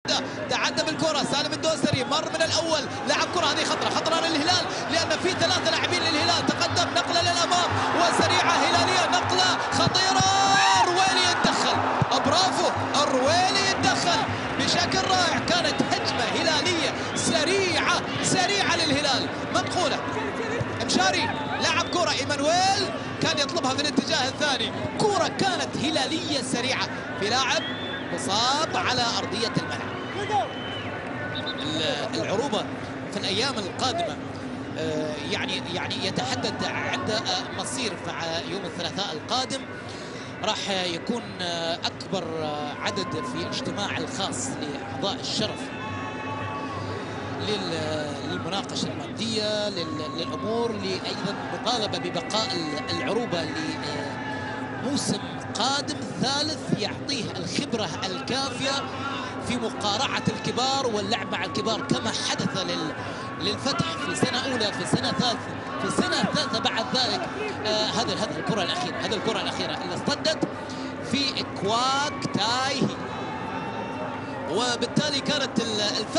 تعدى بالكرة سالم الدوسري، مر من الاول، لعب كرة هذه خطرة للهلال لان في 3 لاعبين للهلال. تقدم نقلة للامام وسريعة هلالية، نقلة خطيرة، الرويلي يتدخل، برافو الرويلي يتدخل بشكل رائع. كانت هجمة هلالية سريعة للهلال، منقولة مشاري لعب كرة ايمانويل كان يطلبها في الاتجاه الثاني، كرة كانت هلالية سريعة في لاعب مصاب على أرضية الملعب. العروبة في الأيام القادمة يعني يتحدد عند مصير مع يوم الثلاثاء القادم راح يكون أكبر عدد في الاجتماع الخاص لأعضاء الشرف للمناقشة المادية للأمور، أيضا مطالبة ببقاء العروبة لموسم قادم ثالث يعطيه الخبرة الكافية في مقارعة الكبار واللعب مع الكبار كما حدث للفتح في سنة أولى، في سنة ثالثة، في سنة ثالثة بعد ذلك. هذا الكرة الأخيرة اللي اصطدت في كواك تايهي، وبالتالي كانت